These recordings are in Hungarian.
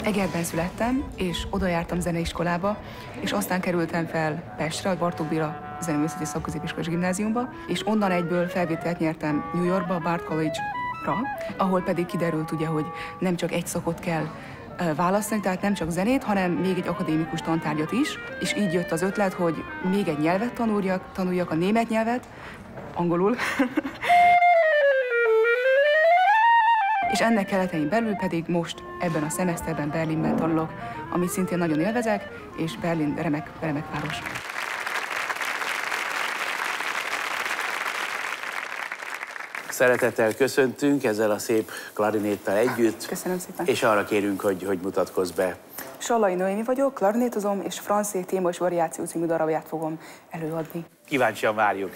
Egerben születtem, és oda jártam zeneiskolába, és aztán kerültem fel Pestre, a Bartók Béla Zeneművészeti Szakközépiskolai Gimnáziumba, és onnan egyből felvételt nyertem New Yorkba, Bard College-ra, ahol pedig kiderült ugye, hogy nem csak egy szakot kell választani, tehát nem csak zenét, hanem még egy akadémikus tantárgyat is, és így jött az ötlet, hogy még egy nyelvet tanuljak a német nyelvet, angolul, és ennek keretein belül pedig most ebben a szemeszterben Berlinben tanulok, amit szintén nagyon élvezek, és Berlin remek város. Szeretettel köszöntünk ezzel a szép klarinéttel együtt. Köszönöm szépen. És arra kérünk, hogy mutatkozz be. Sallai Noémi vagyok, klarinétozom, és Francé téma és variáció című darabját fogom előadni. Kíváncsian várjuk.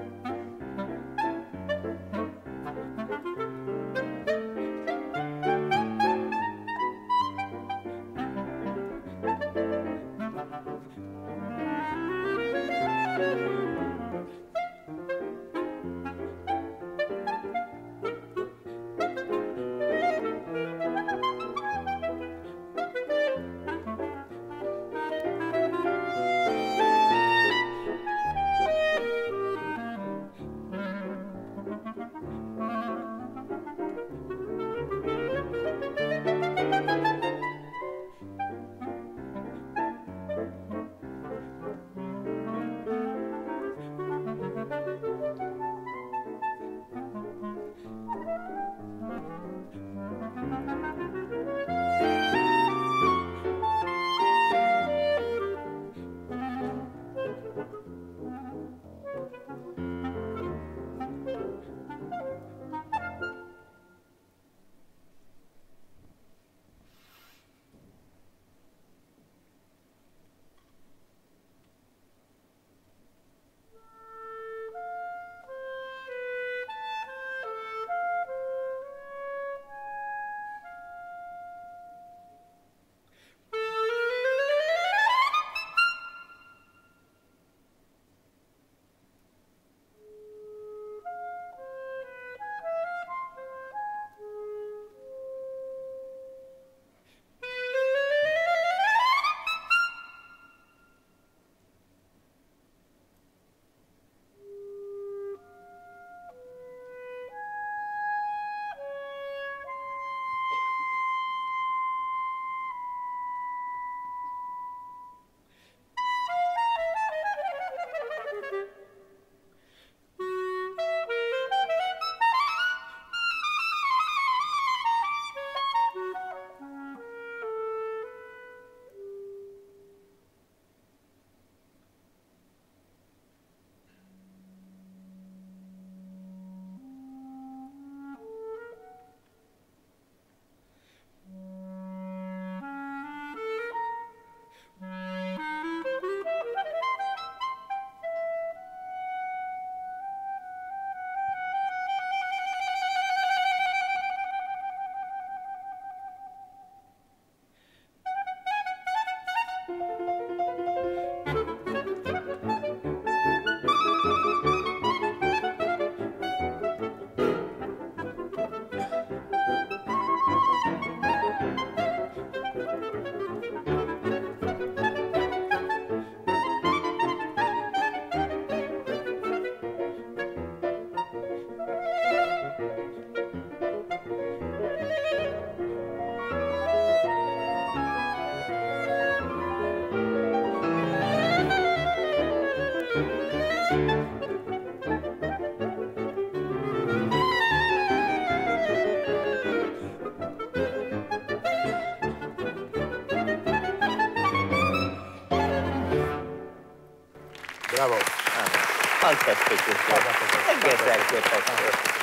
Bravo! Fantasztikus. Egész elképesztő.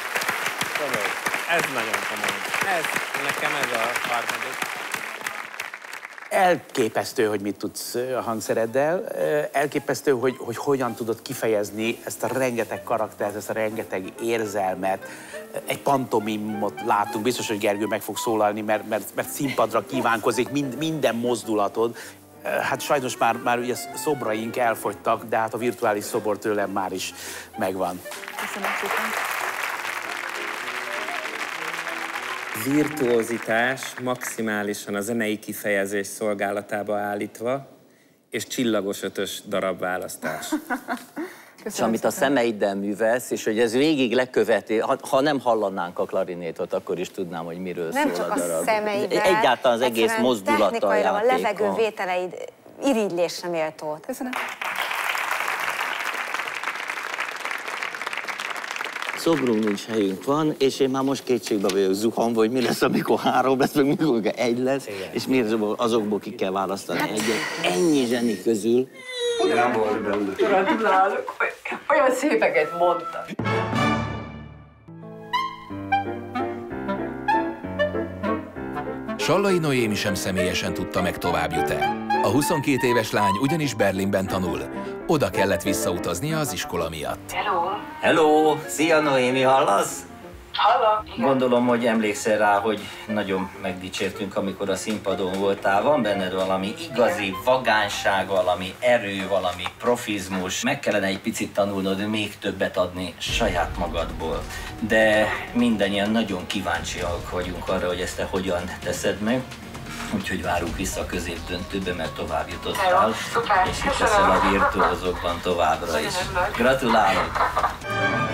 Ez nagyon komoly. Nekem ez a harmadik. Elképesztő, hogy mit tudsz a hangszereddel, elképesztő, hogy hogyan tudod kifejezni ezt a rengeteg karaktert, ezt a rengeteg érzelmet. Egy pantomimot látunk, biztos, hogy Gergő meg fog szólalni, mert színpadra kívánkozik minden mozdulatod. Hát sajnos már ugye szobraink elfogytak, de hát a virtuális szobor tőlem már is megvan. Köszönöm szépen. Virtuózitás maximálisan a zenei kifejezés szolgálatába állítva, és csillagos ötös darabválasztás. És amit a szemeiddel művelsz, és hogy ez végig leköveti, ha nem hallanánk a klarinétot, akkor is tudnám, hogy miről nem szól a darab. Nem csak a szemeiddel, egyáltalán az egész mozdulata, technikailag a játéka. levegővételeid irigylésre méltó. Köszönöm. Szobrunk nincs, helyünk van, és én már most kétségbe vagyok zuhanva, hogy mi lesz, amikor 3 lesz, meg mikor 1 lesz, és mi azokból ki kell választani egyet. Ennyi zseni közül. Gratulálok, olyan szépeket mondtam. Sallai Noémi sem személyesen tudta meg, tovább jut el. A 22 éves lány ugyanis Berlinben tanul. Oda kellett visszautaznia az iskola miatt. Hello! Szia Noémi, hallasz? Hallom? Igen. Gondolom, hogy emlékszel rá, hogy nagyon megdicsértünk, amikor a színpadon voltál. Van benned valami igazi vagánság, valami erő, valami profizmus. Meg kellene egy picit tanulnod, még többet adni saját magadból. De mindannyian nagyon kíváncsiak vagyunk arra, hogy ezt te hogyan teszed meg. Úgyhogy várunk vissza a középdöntőbe, mert tovább jutottál. Jó, szuper, és itt köszönöm. leszel a virtuózokban továbbra is. Köszönöm. Gratulálok!